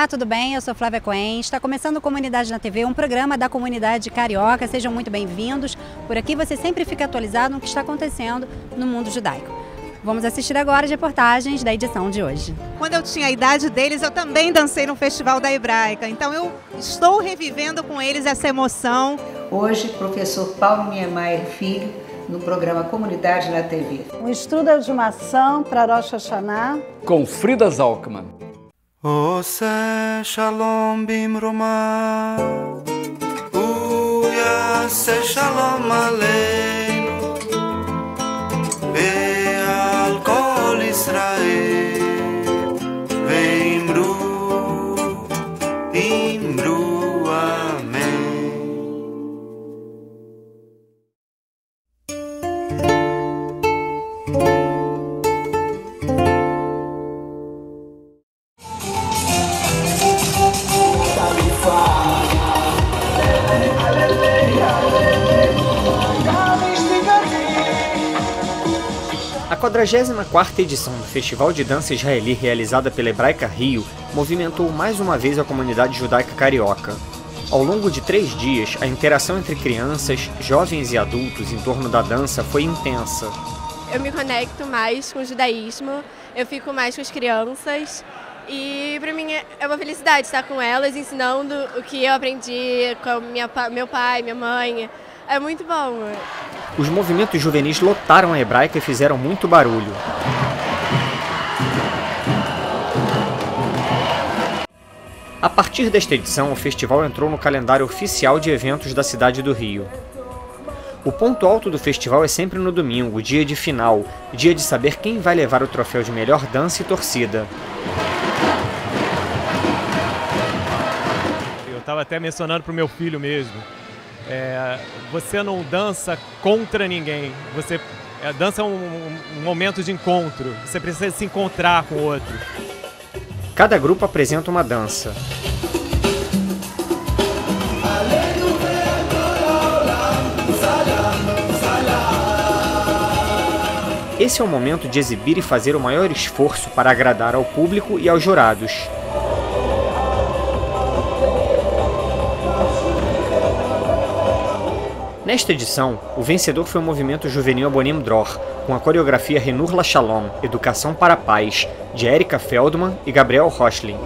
Olá, tudo bem? Eu sou Flávia Cohen. Está começando o Comunidade na TV, um programa da comunidade carioca. Sejam muito bem-vindos. Por aqui você sempre fica atualizado no que está acontecendo no mundo judaico. Vamos assistir agora as reportagens da edição de hoje. Quando eu tinha a idade deles, eu também dancei no Festival da Hebraica. Então eu estou revivendo com eles essa emoção. Hoje, professor Paulo Niemeyer Filho, no programa Comunidade na TV. Um estudo de uma ação para Rosh Hashanah. Com Frida Zalkman. Ose shalom bimroma, uyase shalom aleinu, ve'al kol Israel, ve'imru, amém. A 44ª edição do Festival de Dança Israeli, realizada pela Hebraica Rio, movimentou mais uma vez a comunidade judaica carioca. Ao longo de 3 dias, a interação entre crianças, jovens e adultos em torno da dança foi intensa. Eu me conecto mais com o judaísmo, eu fico mais com as crianças e para mim é uma felicidade estar com elas, ensinando o que eu aprendi com meu pai, minha mãe. É muito bom. Os movimentos juvenis lotaram a Hebraica e fizeram muito barulho. A partir desta edição, o festival entrou no calendário oficial de eventos da cidade do Rio. O ponto alto do festival é sempre no domingo, dia de final, dia de saber quem vai levar o troféu de melhor dança e torcida. Eu estava até mencionando para o meu filho mesmo. Você não dança contra ninguém, você dança um momento de encontro, você precisa se encontrar com o outro. Cada grupo apresenta uma dança. Esse é o momento de exibir e fazer o maior esforço para agradar ao público e aos jurados. Nesta edição, o vencedor foi o movimento juvenil Abonim Dror, com a coreografia Renur La Shalom, Educação para a Paz, de Erika Feldman e Gabriel Rochlin.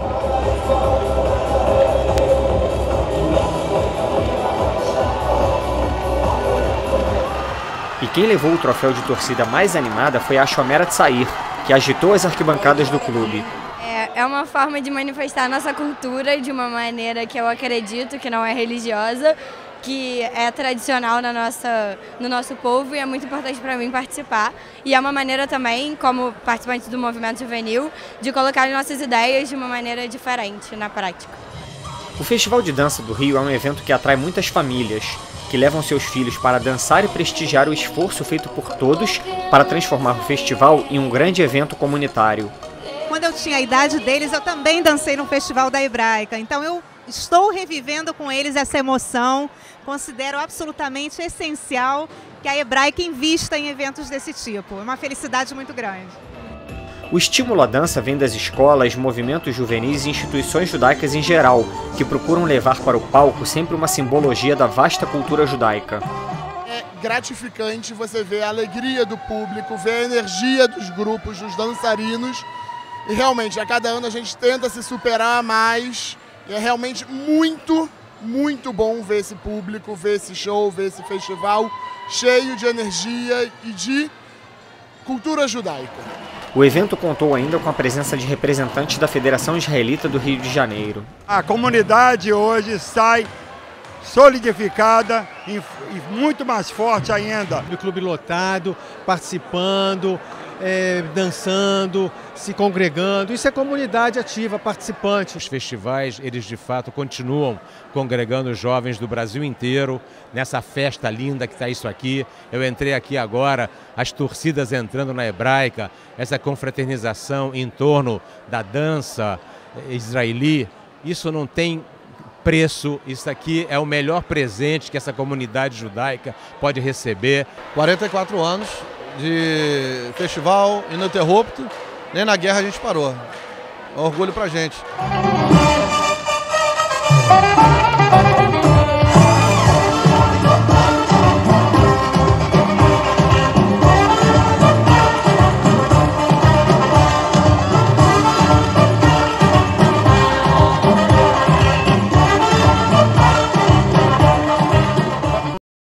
E quem levou o troféu de torcida mais animada foi a Shomera Tsair, que agitou as arquibancadas do clube. É uma forma de manifestar a nossa cultura de uma maneira que eu acredito que não é religiosa, que é tradicional no nosso povo e é muito importante para mim participar. E é uma maneira também, como participante do movimento juvenil, de colocar as nossas ideias de uma maneira diferente na prática. O Festival de Dança do Rio é um evento que atrai muitas famílias, que levam seus filhos para dançar e prestigiar o esforço feito por todos para transformar o festival em um grande evento comunitário. Quando eu tinha a idade deles, eu também dancei no Festival da Hebraica. Então eu estou revivendo com eles essa emoção. Considero absolutamente essencial que a Hebraica invista em eventos desse tipo. É uma felicidade muito grande. O estímulo à dança vem das escolas, movimentos juvenis e instituições judaicas em geral, que procuram levar para o palco sempre uma simbologia da vasta cultura judaica. É gratificante você ver a alegria do público, ver a energia dos grupos, dos dançarinos. E realmente, a cada ano a gente tenta se superar mais. E é realmente muito bom ver esse público, ver esse show, ver esse festival cheio de energia e de cultura judaica. O evento contou ainda com a presença de representantes da Federação Israelita do Rio de Janeiro. A comunidade hoje sai solidificada e muito mais forte ainda. O clube lotado, participando, dançando, se congregando. Isso é comunidade ativa, participante. Os festivais, eles de fato continuam congregando jovens do Brasil inteiro nessa festa linda que está isso aqui. Eu entrei aqui agora, as torcidas entrando na Hebraica, essa confraternização em torno da dança israeli. Isso não tem preço, isso aqui é o melhor presente que essa comunidade judaica pode receber. 44 anos de festival ininterrupto, nem na guerra a gente parou. É um orgulho pra gente.